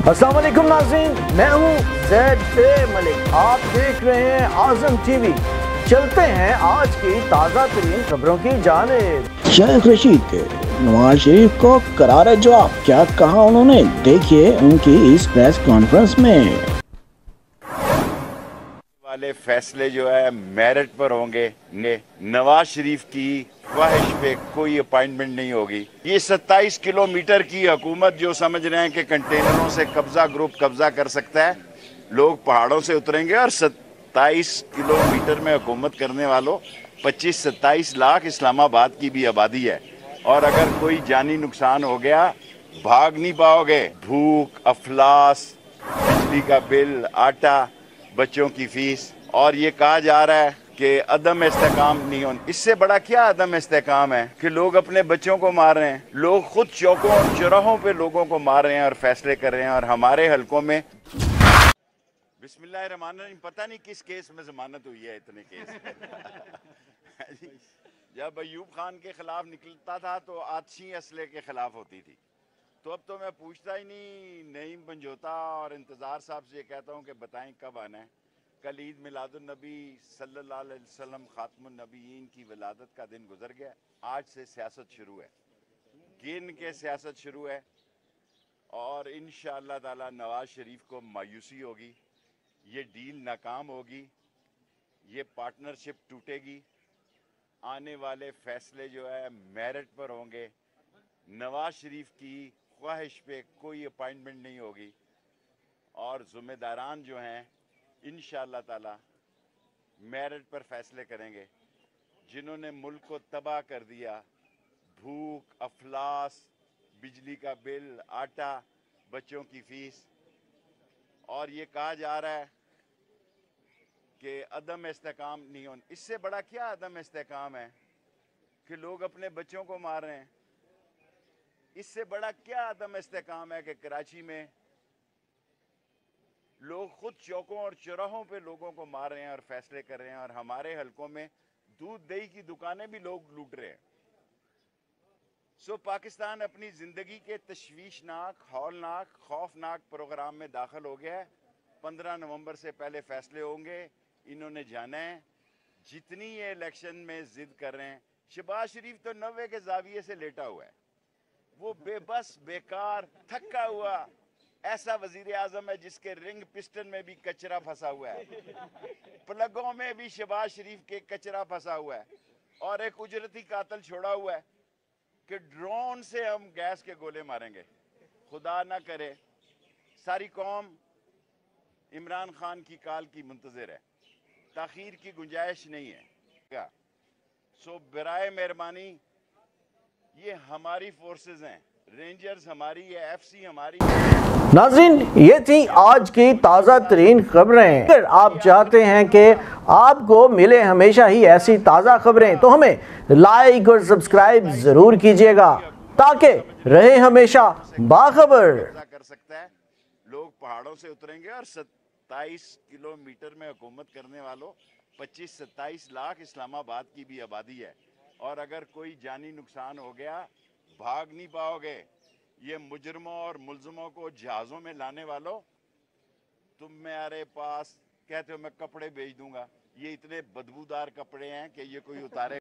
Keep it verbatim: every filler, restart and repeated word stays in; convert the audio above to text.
अस्सलाम वालेकुम नाज़रीन, मैं हूँ ज़ैद ए मलिक। आप देख रहे हैं आज़म टीवी। चलते हैं आज की ताज़ा तरीन खबरों की जानिब। शेख रशीद के नवाज शरीफ को करारा जवाब, क्या कहा उन्होंने, देखिए उनकी इस प्रेस कॉन्फ्रेंस में। वाले फैसले जो है मेरिट पर होंगे। नवाज शरीफ की ख्वाहिश पे कोई अपॉइंटमेंट नहीं होगी। ये सत्ताईस किलोमीटर की हुकूमत जो समझ रहे हैं कि कंटेनरों से कब्जा ग्रुप कब्जा कर सकता है, लोग पहाड़ों से उतरेंगे और सत्ताईस किलोमीटर में हुकूमत करने वालों पच्चीस सत्ताईस लाख इस्लामाबाद की भी आबादी है। और अगर कोई जानी नुकसान हो गया भाग नहीं पाओगे। भूख, अफलास, बिजली का बिल, आटा, बच्चों की फीस, और ये कहा जा रहा है कि अदम इस्तेकाम नहीं होना। इससे बड़ा क्या अदम इस्तेकाम है कि लोग अपने बच्चों को मार रहे हैं, लोग खुद चौकों और चौराहों पे लोगों को मार रहे हैं और फैसले कर रहे हैं। और हमारे हलकों में बिस्मिल्लाहिर्रहमानिर्रहीम, पता नहीं किस केस में जमानत हुई है, इतने केस जब अयूब खान के खिलाफ निकलता था तो आतशी असले के खिलाफ होती थी। तो अब तो मैं पूछता ही नहीं, नईम पंजोता और इंतज़ार साहब से कहता हूँ कि बताएं कब आना है। कल ईद मिलादुन नबी सल्लल्लाहु अलैहि वसल्लम खातमुन नबीयीन की विलादत का दिन गुजर गया। आज से सियासत शुरू है, गिन के सियासत शुरू है। और इंशाअल्लाह ताला नवाज शरीफ को मायूसी होगी, ये डील नाकाम होगी, ये पार्टनरशिप टूटेगी। आने वाले फैसले जो है मेरिट पर होंगे। नवाज शरीफ की ख्वाहिश पे कोई अपॉइंटमेंट नहीं होगी और ज़िम्मेदारान जो हैं इंशाअल्लाह ताला मेरिट पर फैसले करेंगे। जिन्होंने मुल्क को तबाह कर दिया, भूख, अफलास, बिजली का बिल, आटा, बच्चों की फीस, और ये कहा जा रहा है कि अदम इस्तेकाम नहीं होना। इससे बड़ा क्या अदम इस्तेकाम है कि लोग अपने बच्चों को मार रहे हैं। इससे बड़ा क्या अदम इस्तेकाम है कि कराची में लोग खुद चौकों और चौराहों पे लोगों को मार रहे हैं और फैसले कर रहे हैं। और हमारे हलकों में दूध दही की दुकानें भी लोग लूट रहे हैं। सो पाकिस्तान अपनी जिंदगी के तशवीशनाक, हौलनाक, खौफनाक प्रोग्राम में दाखिल हो गया है। पंद्रह नवंबर से पहले फैसले होंगे, इन्होंने जाना है। जितनी ये इलेक्शन में जिद कर रहे हैं, शहबाज शरीफ तो नब्बे के जाविये से लेटा हुआ है। वो बेबस, बेकार, थका हुआ ऐसा वजीर आजम है जिसके रिंग पिस्टन में भी कचरा फंसा हुआ है, प्लगों में भी शहबाज शरीफ के कचरा फंसा हुआ है, और एक उजरती कातल छोड़ा हुआ है कि ड्रोन से हम गैस के गोले मारेंगे। खुदा ना करे सारी कौम इमरान खान की काल की मुंतज़िर है, ताखीर की गुंजाइश नहीं है। सो बराए मेहरबानी, ये हमारी फोर्सेस हैं, रेंजर्स हमारी है, एफसी हमारी है। नाज़रीन, ये थी आज की ताज़ा तरीन खबरें। अगर आप चाहते हैं कि आपको मिले हमेशा ही ऐसी ताज़ा खबरें तो हमें लाइक और सब्सक्राइब ज़रूर कीजिएगा ताकि रहे हमेशा बाखबर। कर सकता है, लोग पहाड़ों से उतरेंगे और सत्ताईस किलोमीटर में हुकूमत करने वालों पच्चीस सत्ताईस लाख इस्लामाबाद की भी आबादी है। और अगर कोई जानी नुकसान हो गया भाग नहीं पाओगे। ये मुजरमों और मुल्ज़िमों को जहाज़ों में लाने वालों, तुम मेरे पास कहते हो मैं कपड़े बेच दूंगा, ये इतने बदबूदार कपड़े हैं कि ये कोई उतारे